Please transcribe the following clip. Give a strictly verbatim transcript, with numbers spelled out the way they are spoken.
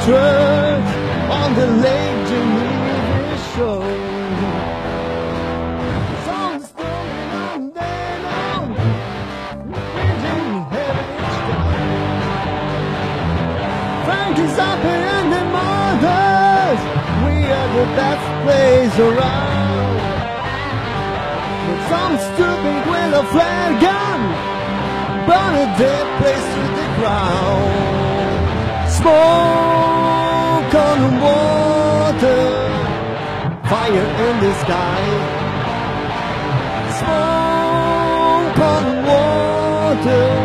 church on the Lake Geneva shore. Songs going on day long, reaching heaven each time. Frankie's up and the mothers, we are the best place around. But some stupid with a flare gun burn a dead place to the ground. Smoke on the water, fire in the sky. Smoke on the water.